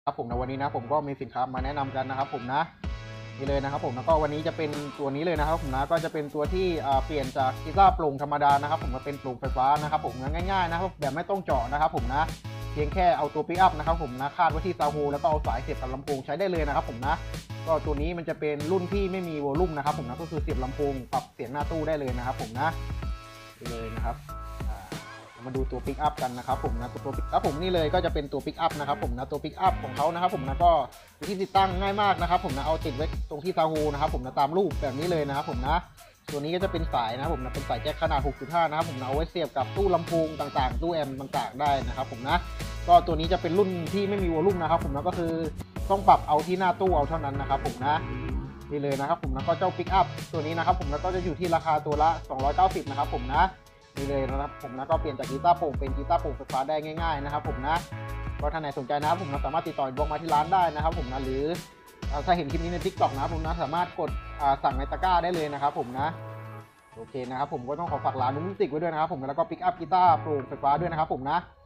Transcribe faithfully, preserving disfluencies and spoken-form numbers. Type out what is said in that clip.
ครับผมในวันนี้นะผมก็มีสินค้ามาแนะนำกันนะครับผมนะนี่เลยนะครับผมแล้วก็วันนี้จะเป็นตัวนี้เลยนะครับผมนะก็จะเป็นตัวที่เปลี่ยนจากกีตาร์โปร่งธรรมดานะครับผมมาเป็นโปร่งไฟฟ้านะครับผมง่ายๆนะครับแบบไม่ต้องเจาะนะครับผมนะเพียงแค่เอาตัวปิกอัพนะครับผมนะคาดไว้ที่ซาวโฮแล้วก็เอาสายเสียบกับลำโพงใช้ได้เลยนะครับผมนะก็ตัวนี้มันจะเป็นรุ่นที่ไม่มีวอลลุ่มนะครับผมนะก็คือเสียบลำโพงปรับเสียงหน้าตู้ได้เลยนะครับผมนะนี่เลยนะครับมาดูตัวปิกอัพกันนะครับผมนะตัวปิกอัพผมนี่เลยก็จะเป็นตัวปิกอัพนะครับผมนะตัวปิกอัพของเขานะครับผมนะก็วิธีติดตั้งง่ายมากนะครับผมนะเอาติดไว้ตรงที่ซาวโฮนะครับผมนะตามรูปแบบนี้เลยนะครับผมนะตัวนี้ก็จะเป็นสายนะครับผมนะเป็นสายแจ็คขนาด หกจุดห้า นะครับผมนะเอาไว้เสียบกับตู้ลำโพงต่างๆตู้แอมป์ต่างๆได้นะครับผมนะก็ตัวนี้จะเป็นรุ่นที่ไม่มีวอลลุ่มนะครับผมนะก็คือต้องปรับเอาที่หน้าตู้เอาเท่านั้นนะครับผมนะนี่เลยนะครับผมนะก็เจ้าปิกอัพตัวนี้นะครับผมแล้วก็จะอยู่ที่ราคาตัวละสองร้อยเก้าสิบนะครับผมนะนี่เลยนะครับผมนะก็เปลี่ยนจากกีตาร์โปร่งเป็นกีตาร์โปร่งไฟฟ้าได้ง่ายๆนะครับผมนะก็ท่านไหนสนใจนะครับผมนะสามารถติดต่อบล็อกมาที่ร้านได้นะครับผมนะหรือถ้าเห็นคลิปนี้ใน ติ๊กต็อก นะครับผมนะสามารถกดสั่งในตะกร้าได้เลยนะครับผมนะโอเคนะครับผมก็ต้องขอฝากร้านนุ่มติกไว้ด้วยนะครับผมแล้วก็ปิกอัพกีตาร์โปร่งไฟฟ้าด้วยนะครับผมนะ